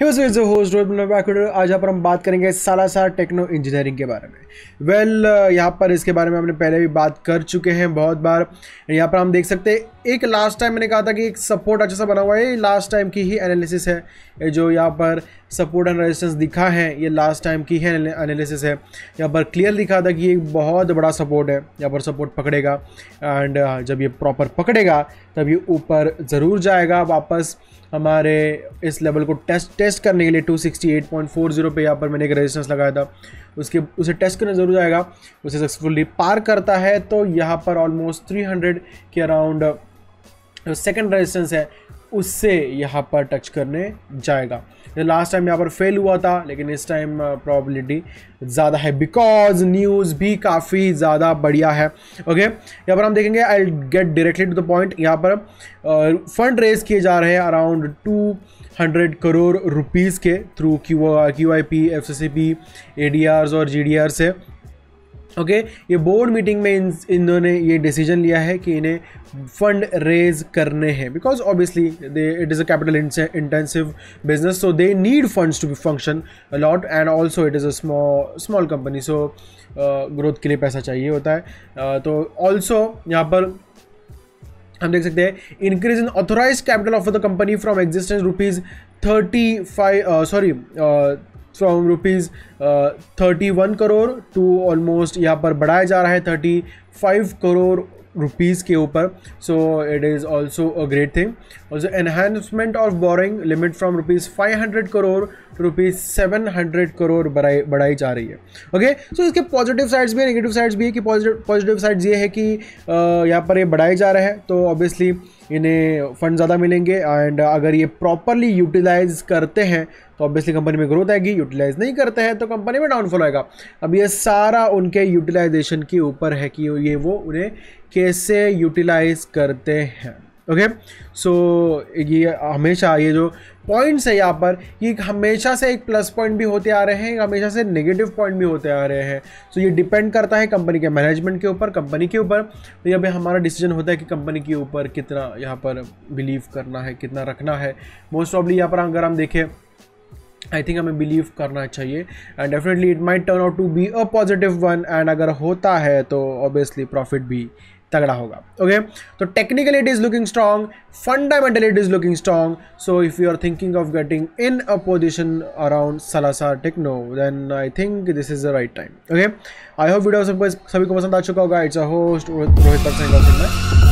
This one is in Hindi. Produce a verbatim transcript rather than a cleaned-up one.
होस्ट आज यहाँ पर हम बात करेंगे सालासर टेक्नो इंजीनियरिंग के बारे में। वेल well, यहाँ पर इसके बारे में हमने पहले भी बात कर चुके हैं बहुत बार। यहाँ पर हम देख सकते हैं एक लास्ट टाइम मैंने कहा था कि एक सपोर्ट अच्छा सा बना हुआ है, ये लास्ट टाइम की ही एनालिसिस है। ये जो यहाँ पर सपोर्ट एंड रेजिस्टेंस दिखा है ये लास्ट टाइम की है एनालिसिस है। यहाँ पर क्लियर दिखा था कि एक बहुत बड़ा सपोर्ट है, यहाँ पर सपोर्ट पकड़ेगा एंड जब ये प्रॉपर पकड़ेगा तब ये ऊपर ज़रूर जाएगा वापस हमारे इस लेवल को टेस्ट टेस्ट करने के लिए two sixty eight point four zero पे यहाँ पर मैंने एक रेजिस्टेंस लगाया था, उसके उसे टेस्ट करने ज़रूर जाएगा। उसे सक्सेसफुली पार करता है तो यहाँ पर ऑलमोस्ट थ्री हंड्रेड के अराउंड सेकंड रेजिस्टेंस है उससे यहाँ पर टच करने जाएगा। लास्ट टाइम यहाँ पर फेल हुआ था लेकिन इस टाइम प्रोबेबिलिटी ज़्यादा है बिकॉज न्यूज़ भी काफ़ी ज़्यादा बढ़िया है। ओके यहाँ पर हम देखेंगे I get directly to the point. यहाँ पर फंड रेज किए जा रहे हैं around two hundred crore rupees के through Q Q I P F C C P A D Rs और जी डी आर से। ओके okay, ये बोर्ड मीटिंग में इन इन्होंने ये डिसीजन लिया है कि इन्हें फंड रेज करने हैं because obviously they it is a capital intensive business so they need funds to be function a lot and also it is a small small company so growth के लिए पैसा चाहिए होता है। uh, तो ऑल्सो यहाँ पर हम देख सकते हैं increase in authorise capital of the company from existence rupees thirty five sorry from rupees thirty one crore to almost यहाँ पर बढ़ाया जा रहा है थर्टी फाइव करोड़ रुपीज़ के ऊपर। So it is also a great thing. Also enhancement of boring limit from rupees five hundred crore to rupees seven hundred crore बढ़ाई बढ़ाई जा रही है। ओके सो इसके पॉजिटिव साइड्स भी है नेगेटिव साइड्स भी है कि पॉजिटिव पॉजिटिव साइड्स ये है कि यहाँ पर ये बढ़ाए जा रहे हैं तो ऑब्वियसली इन्हें फंड ज़्यादा मिलेंगे एंड अगर ये प्रॉपरली यूटिलाइज करते हैं तो ऑब्वियसली कंपनी में ग्रोथ आएगी, यूटिलाइज नहीं करते हैं तो कंपनी में डाउनफॉल आएगा। अब ये सारा उनके यूटिलाइजेशन के ऊपर है कि ये वो उन्हें कैसे यूटिलाइज करते हैं। ओके सो ये हमेशा ये जो पॉइंट्स है यहाँ पर ये हमेशा से एक प्लस पॉइंट भी होते आ रहे हैं, हमेशा से नेगेटिव पॉइंट भी होते आ रहे हैं। सो so, ये डिपेंड करता है कंपनी के मैनेजमेंट के ऊपर, कंपनी के ऊपर। तो यहाँ पे हमारा डिसीजन होता है कि कंपनी के ऊपर कितना यहाँ पर बिलीव करना है, कितना रखना है। मोस्ट प्रॉब्ली यहाँ पर अगर हम देखें आई थिंक हमें बिलीव करना चाहिए and definitely it might turn out to be a positive one and अगर होता है तो ऑब्वियसली प्रॉफिट भी तगड़ा होगा। ओके तो technically it is looking strong, fundamentally it is looking strong. So if you are thinking of getting in a position around Salasar techno then I think this is the right time. Okay I hope video सबको सभी को पसंद आ चुका होगा। It's a host Rohit percent.